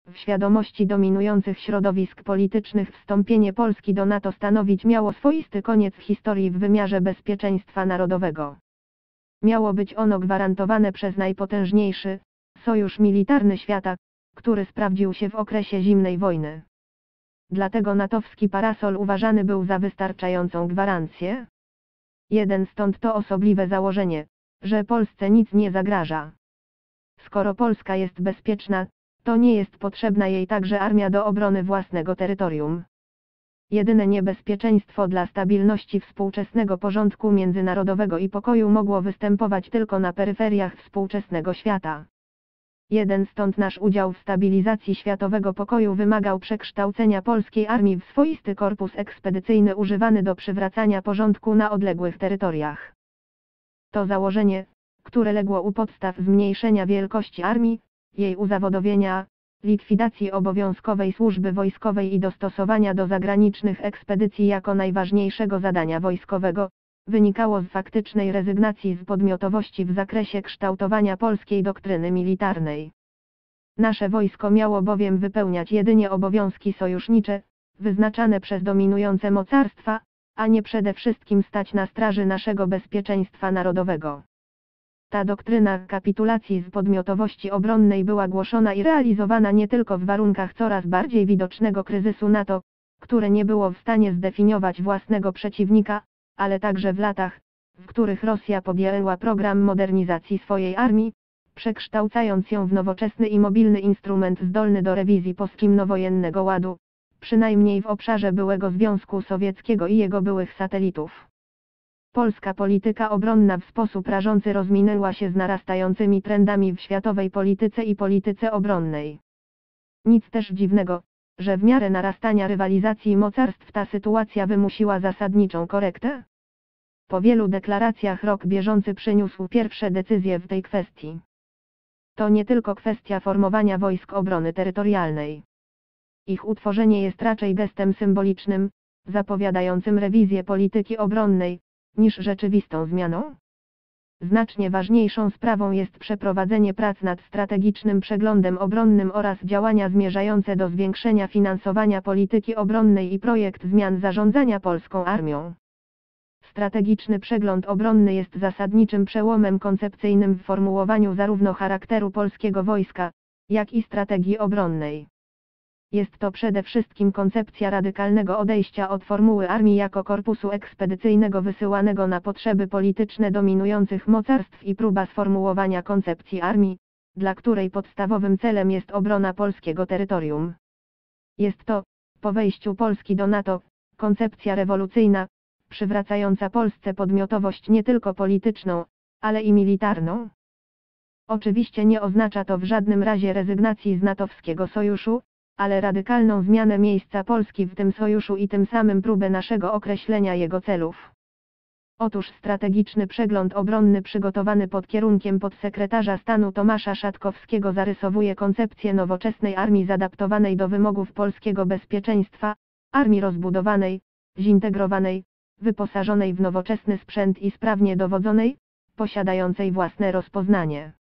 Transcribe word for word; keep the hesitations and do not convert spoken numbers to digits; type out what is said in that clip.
w świadomości dominujących środowisk politycznych wstąpienie Polski do NATO stanowić miało swoisty koniec w historii w wymiarze bezpieczeństwa narodowego. Miało być ono gwarantowane przez najpotężniejszy sojusz militarny świata, który sprawdził się w okresie zimnej wojny. Dlatego natowski parasol uważany był za wystarczającą gwarancję. Jeden stąd to osobliwe założenie, że Polsce nic nie zagraża. Skoro Polska jest bezpieczna, to nie jest potrzebna jej także armia do obrony własnego terytorium. Jedyne niebezpieczeństwo dla stabilności współczesnego porządku międzynarodowego i pokoju mogło występować tylko na peryferiach współczesnego świata. Jeden stąd nasz udział w stabilizacji światowego pokoju wymagał przekształcenia polskiej armii w swoisty korpus ekspedycyjny używany do przywracania porządku na odległych terytoriach. To założenie, które legło u podstaw zmniejszenia wielkości armii, jej uzawodowienia, likwidacji obowiązkowej służby wojskowej i dostosowania do zagranicznych ekspedycji jako najważniejszego zadania wojskowego, wynikało z faktycznej rezygnacji z podmiotowości w zakresie kształtowania polskiej doktryny militarnej. Nasze wojsko miało bowiem wypełniać jedynie obowiązki sojusznicze, wyznaczane przez dominujące mocarstwa, a nie przede wszystkim stać na straży naszego bezpieczeństwa narodowego. Ta doktryna kapitulacji z podmiotowości obronnej była głoszona i realizowana nie tylko w warunkach coraz bardziej widocznego kryzysu NATO, które nie było w stanie zdefiniować własnego przeciwnika, ale także w latach, w których Rosja podjęła program modernizacji swojej armii, przekształcając ją w nowoczesny i mobilny instrument zdolny do rewizji postwojennego ładu, przynajmniej w obszarze byłego Związku Sowieckiego i jego byłych satelitów. Polska polityka obronna w sposób rażący rozminęła się z narastającymi trendami w światowej polityce i polityce obronnej. Nic też dziwnego, że w miarę narastania rywalizacji mocarstw ta sytuacja wymusiła zasadniczą korektę. Po wielu deklaracjach rok bieżący przyniósł pierwsze decyzje w tej kwestii. To nie tylko kwestia formowania wojsk obrony terytorialnej. Ich utworzenie jest raczej gestem symbolicznym, zapowiadającym rewizję polityki obronnej, niż rzeczywistą zmianą. Znacznie ważniejszą sprawą jest przeprowadzenie prac nad strategicznym przeglądem obronnym oraz działania zmierzające do zwiększenia finansowania polityki obronnej i projekt zmian zarządzania polską armią. Strategiczny przegląd obronny jest zasadniczym przełomem koncepcyjnym w formułowaniu zarówno charakteru polskiego wojska, jak i strategii obronnej. Jest to przede wszystkim koncepcja radykalnego odejścia od formuły armii jako korpusu ekspedycyjnego wysyłanego na potrzeby polityczne dominujących mocarstw i próba sformułowania koncepcji armii, dla której podstawowym celem jest obrona polskiego terytorium. Jest to, po wejściu Polski do NATO, koncepcja rewolucyjna, przywracająca Polsce podmiotowość nie tylko polityczną, ale i militarną. Oczywiście nie oznacza to w żadnym razie rezygnacji z natowskiego sojuszu, ale radykalną zmianę miejsca Polski w tym sojuszu i tym samym próbę naszego określenia jego celów. Otóż strategiczny przegląd obronny przygotowany pod kierunkiem podsekretarza stanu Tomasza Szatkowskiego zarysowuje koncepcję nowoczesnej armii zadaptowanej do wymogów polskiego bezpieczeństwa, armii rozbudowanej, zintegrowanej, wyposażonej w nowoczesny sprzęt i sprawnie dowodzonej, posiadającej własne rozpoznanie.